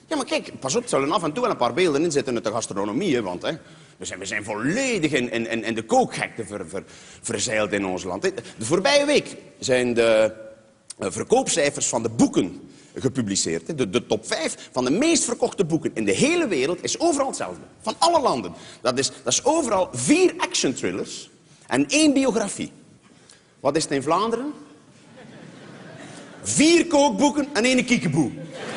Ja, maar kijk, pas op, er zullen af en toe wel een paar beelden in zitten uit de gastronomie, hè, want we zijn volledig in de kookgekte verzeild in ons land. De voorbije week zijn de verkoopcijfers van de boeken gepubliceerd. De top 5 van de meest verkochte boeken in de hele wereld is overal hetzelfde. Van alle landen. Dat is overal 4 action thrillers en 1 biografie. Wat is het in Vlaanderen? 4 kookboeken en 1 kiekeboe.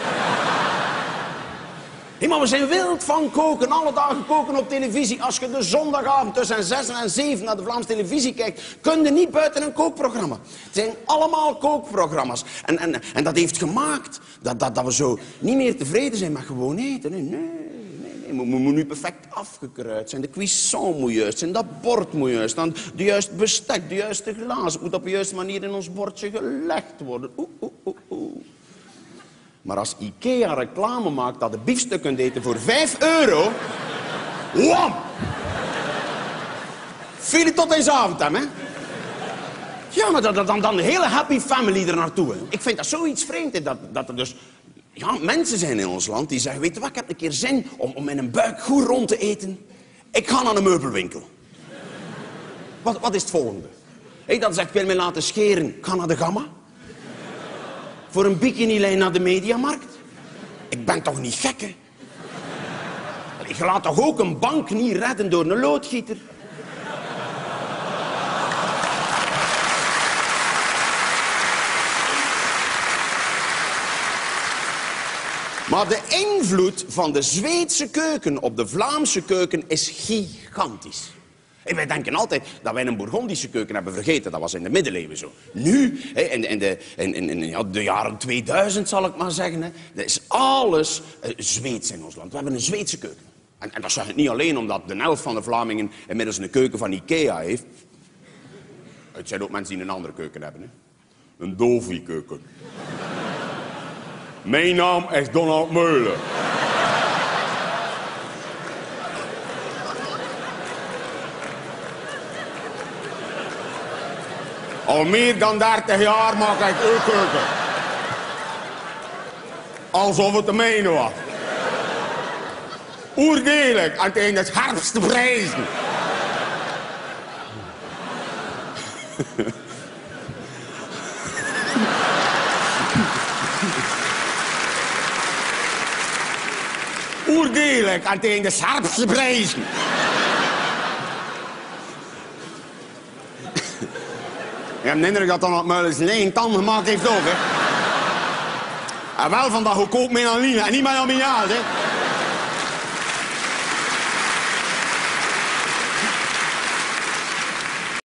Hé, maar we zijn wild van koken. Alle dagen koken op televisie. Als je de zondagavond tussen 6 en 7 naar de Vlaamse televisie kijkt, kun je niet buiten een kookprogramma. Het zijn allemaal kookprogramma's. En dat heeft gemaakt dat we zo niet meer tevreden zijn met gewoon eten. Nee, moet nu perfect afgekruid zijn. De cuisson moet juist zijn, dat bord moet juist zijn. De juiste bestek, de juiste glazen. Het moet op de juiste manier in ons bordje gelegd worden. Maar als IKEA reclame maakt dat de biefstuk kunt eten voor €5... Wam! Filet tot eens avond, hè? Ja, maar dan de hele happy family er naartoe. Hè. Ik vind dat zoiets vreemd, hè, dat er dus... Ja, mensen zijn in ons land die zeggen... Weet je wat, ik heb een keer zin om in een buik goed rond te eten. Ik ga naar een meubelwinkel. Wat is het volgende? Dan zeg ik, wil me laten scheren. Ik ga naar de Gamma. Voor een bikinilijn naar de Mediamarkt? Ik ben toch niet gek, hè? Je laat toch ook een bank niet redden door een loodgieter? Maar de invloed van de Zweedse keuken op de Vlaamse keuken is gigantisch. En wij denken altijd dat wij een Bourgondische keuken hebben vergeten. Dat was in de middeleeuwen zo. Nu, in de jaren 2000 zal ik maar zeggen, er is alles Zweeds in ons land. We hebben een Zweedse keuken. En dat zeg ik niet alleen omdat de helft van de Vlamingen inmiddels een keuken van Ikea heeft. Het zijn ook mensen die een andere keuken hebben. Hè. Een Dovi-keuken. Mijn naam is Donald Meulen. Al meer dan 30 jaar maak ik uw keuken. Alsof het de mijne was. Oerdelijk en tegen het scherpste prijzen. Oerdelijk en tegen de scherpste prijzen. Ik heb de indruk dat Donald Meulen zijn eigen tand gemaakt heeft ook, hè. En wel van dat goedkoop melaline en niet melaminaal, hè.